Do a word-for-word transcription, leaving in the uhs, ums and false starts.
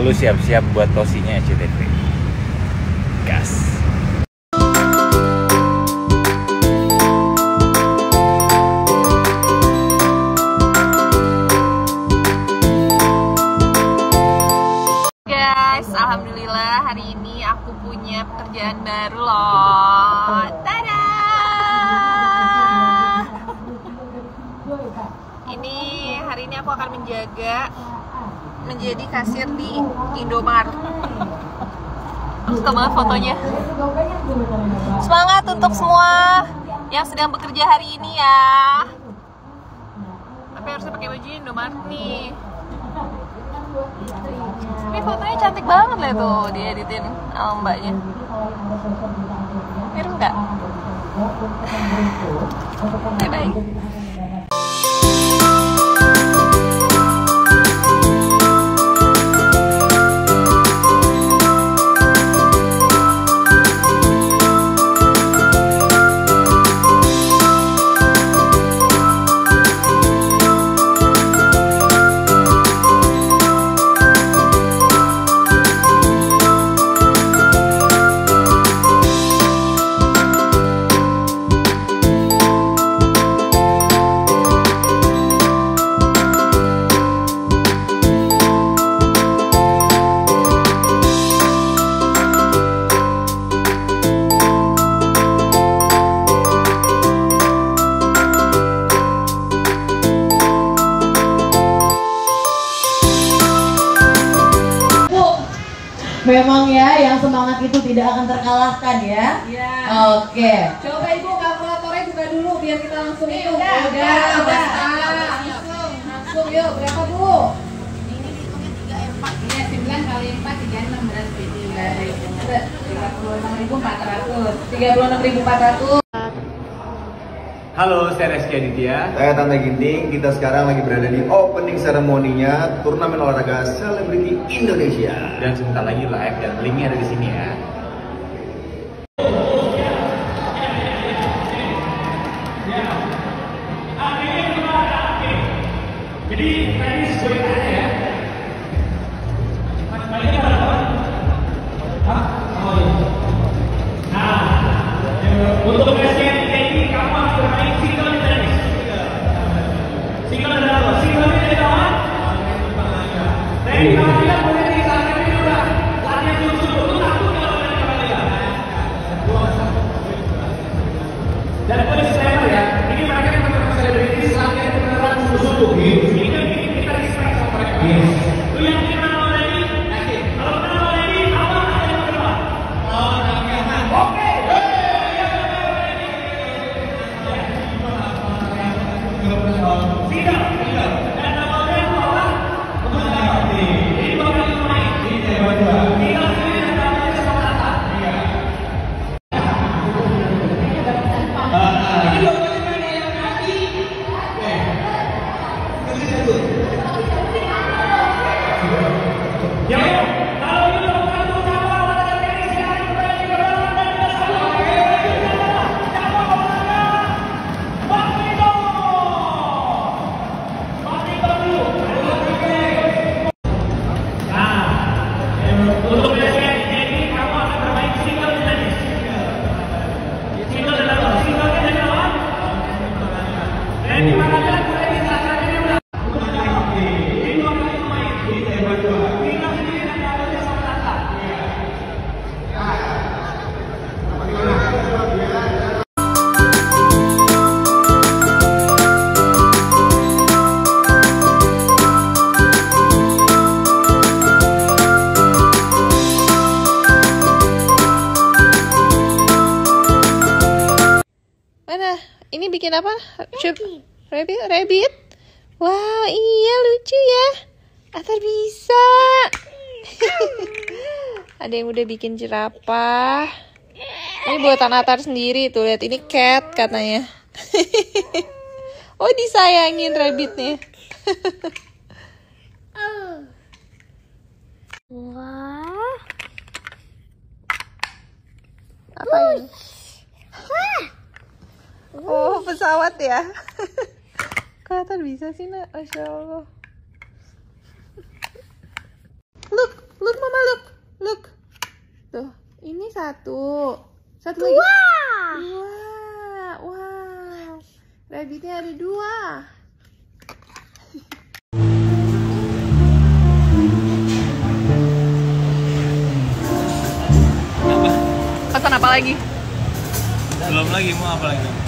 Lalu siap-siap buat tosinya S C T V. Gas. Guys, alhamdulillah hari ini aku punya pekerjaan baru loh. Tada! Ini hari ini aku akan menjaga menjadi kasir di Indomaret. Aku suka banget fotonya. Semangat untuk semua yang sedang bekerja hari ini ya. Tapi harusnya pakai baju Indomaret nih. Ini fotonya cantik banget lah tuh, dieditin sama mbaknya. Mirip nggak? Bye-bye. Memang ya, yang semangat itu tidak akan terkalahkan ya. Iya. Oke. Coba Ibu kalkulatornya buka dulu biar kita langsung hitung. Udah, udah, udah, udah. langsung. Langsung yuk, berapa Bu? Ini dihitungnya tiga empat. Iya, sembilan kali empat, tiga puluh enam berarti. tiga puluh enam ribu empat ratus. tiga puluh enam ribu empat ratus. Halo, saya Reski Aditya. Saya Tante Ginting, kita sekarang lagi berada di opening seremoninya turnamen olahraga selebriti Indonesia. Dan sebentar lagi live dan linknya ada di sini ya. Jadi tadi sesuai ya. Untuk basket ini kamu harus bermain single tenis. Single adalah apa? Single ini adalah dari kalian boleh disampaikan dulu lah. Latihan dulu dulu takut kalau kalian kalian. Dan boleh disclaimer ya. Ini mereka yang teman-teman selebritis latihan beneran sungguh-sungguh. Ini kita respect sama mereka. Lu yang kenal already? Kalau kenal already, awal ada yang kedua. Oh, oke. Ini bikin apa? Rabbit. Rabbit? Rabbit? Wow, iya lucu ya. Atar bisa. Ada yang udah bikin jerapah. Ini buatan Atar sendiri tuh. Lihat ini cat katanya. Oh, disayangin rabbitnya. Wah. Apa ini? Oh, pesawat ya. Kelihatan bisa sih, Nak. Masya Allah. Look, Tuh, ini satu. Satu lagi. Dua. Wow. Rabbitnya ada dua. Apa? Pesan apa lagi? Belum lagi, mau apa lagi?